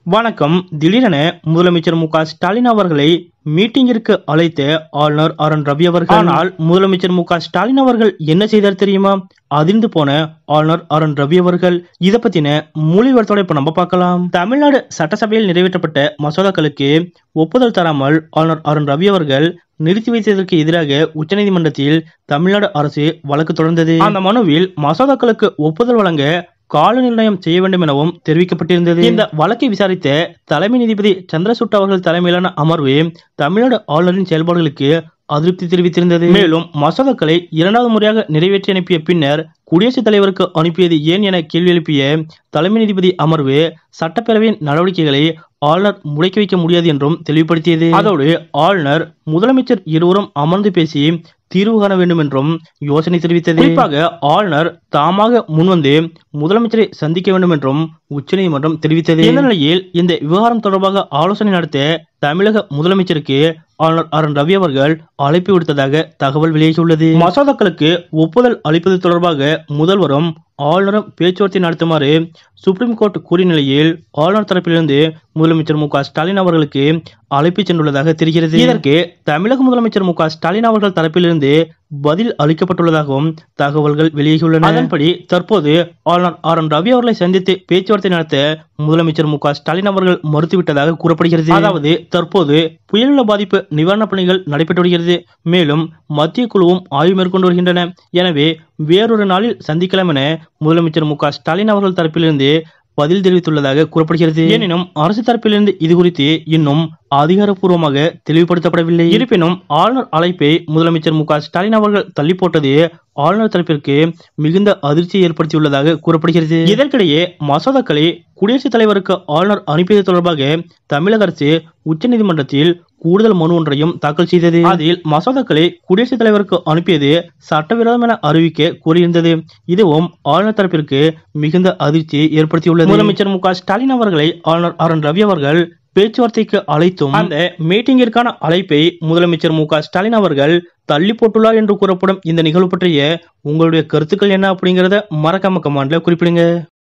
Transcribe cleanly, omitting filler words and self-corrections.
வணக்கம். திடீரென முதலமைச்சர் மு.க.ஸ்டாலின் அவர்களை மீட்டிங்கிற்கு அழைத்த ஆளுநர் ஆர்.என். ரவி அவர்கள். ஆனால் முதலமைச்சர் மு.க.ஸ்டாலின் அவர்கள் என்ன செய்தார் தெரியுமா? அதிர்ந்து போன ஆளுநர் ஆர்.என். ரவி அவர்கள். இத பத்தின முழு விவரத்தோட இப்ப நம்ம பார்க்கலாம். தமிழ்நாடு சட்டசபையில் நிறைவேற்றப்பட்ட மசோதாக்களுக்கு ஒப்புதல் தராமல் ஆளுநர் ஆர்.என். ரவி அவர்கள் நிறுத்தி வைத்ததற்கு எதிராக உச்சநீதிமன்றத்தில் தமிழ்நாடு அரசு வழக்கு தொடர்ந்தது. அந்த மனுவில் மசோதாக்களுக்கு ஒப்புதல் வழங்க கால நிர்ணயம் செய்ய வேண்டும் எனவும் தெரிவிக்கப்பட்டிருந்தது. இந்த வழக்கை விசாரித்த தலைமை நீதிபதி சந்திரசூட் அவர்கள் தலைமையிலான அமர்வு தமிழ்நாடு ஆளுநரின் செயல்பாடுகளுக்கு அதிருப்தி தெரிவித்திருந்தது. மேலும் மசோதாக்களை இரண்டாவது முறையாக நிறைவேற்றி அனுப்பிய பின்னர் குடியரசுத் தலைவருக்கு அனுப்பியது ஏன் என கேள்வி எழுப்பிய தலைமை நீதிபதி அமர்வு சட்டப்பேரவையின் நடவடிக்கைகளை ஆளுநர் முடக்கி வைக்க முடியாது என்றும் தெளிவுபடுத்தியது. அதோடு ஆளுநர் முதலமைச்சர் இருவரும் அமர்ந்து பேசி தீர்வு காண வேண்டும் என்றும் யோசனை தெரிவித்தது. குறிப்பாக ஆளுநர் தாமாக முன்வந்து முதலமைச்சரை சந்திக்க வேண்டும் என்றும் உச்சநீதிமன்றம் தெரிவித்தது. இந்த நிலையில் இந்த விவகாரம் தொடர்பாக ஆலோசனை நடத்த தமிழக முதலமைச்சருக்கு ஆளுநர் ஆர்.என். ரவி அவர்கள் அழைப்பு விடுத்ததாக தகவல் வெளியாகியுள்ளது. மசோதாக்களுக்கு ஒப்புதல் அளிப்பது தொடர்பாக முதல்வரும் ஆளுநரும் பேச்சுவார்த்தை நடத்துமாறு சுப்ரீம் கோர்ட் கூறிய நிலையில் ஆளுநர் தரப்பிலிருந்து முதலமைச்சர் மு.க.ஸ்டாலின் அவர்களுக்கு அழைப்பு சென்றுள்ளதாக தெரிகிறது. இதற்கு தமிழக முதலமைச்சர் மு.க.ஸ்டாலின் அவர்கள் தரப்பிலிருந்து பதில் அளிக்கப்பட்டுள்ளதாகவும் தகவல்கள் வெளியாகியுள்ளன. அதன்படி தற்போது ஆளுநர் ஆர்.என். ரவி அவர்களை சந்தித்து பேச்சுவார்த்தை நடத்த முதலமைச்சர் மு.க.ஸ்டாலின் அவர்கள் மறுத்துவிட்டதாக கூறப்படுகிறது. அதாவது தற்போது புயல் பாதிப்பு நிவாரண பணிகள் நடைபெற்று வருகிறது. மேலும் மத்திய குழுவும் ஆய்வு மேற்கொண்டு வருகின்றன. எனவே வேறொரு நாளில் சந்திக்கலாம் என முதலமைச்சர் மு.க.ஸ்டாலின் அவர்கள் தரப்பிலிருந்து பதில் தெரிவித்துள்ளதாக கூறப்படுகிறது. எனினும் அரசு தரப்பிலிருந்து இது குறித்து இன்னும் அதிகாரப்பூர்வமாக தெளிவுபடுத்தப்படவில்லை. இருப்பினும் ஆளுநர் அழைப்பை முதலமைச்சர் மு.க.ஸ்டாலின் அவர்கள் தள்ளி போட்டது ஆளுநர் தரப்பிற்கு மிகுந்த அதிர்ச்சியை ஏற்படுத்தியுள்ளதாக கூறப்படுகிறது. இதற்கிடையே மசோதாக்களை குடியரசுத் தலைவருக்கு ஆளுநர் அனுப்பியது தொடர்பாக தமிழக அரசு உச்சநீதிமன்றத்தில் கூடுதல் மனு ஒன்றையும் தாக்கல் செய்தது. அதில் மசோதாக்களை குடியரசுத் தலைவருக்கு அனுப்பியது சட்டவிரோதம் என அறிவிக்க கூறியிருந்தது. இதுவும் ஆளுநர் தரப்பிற்கு மிகுந்த அதிர்ச்சியை ஏற்படுத்தியுள்ளது. முதலமைச்சர் மு.க.ஸ்டாலின் அவர்களை ஆளுநர் ஆர்.என். ரவி அவர்கள் பேச்சுவார்த்தைக்கு அழைத்தும் அந்த மீட்டிங்கிற்கான அழைப்பை முதலமைச்சர் மு.க.ஸ்டாலின் அவர்கள் தள்ளி போட்டுள்ளார் என்று கூறப்படும் இந்த நிகழ்வு பற்றிய உங்களுடைய கருத்துக்கள் என்ன அப்படிங்கறத மறக்காம கமெண்ட்ல குறிப்பிடுங்க.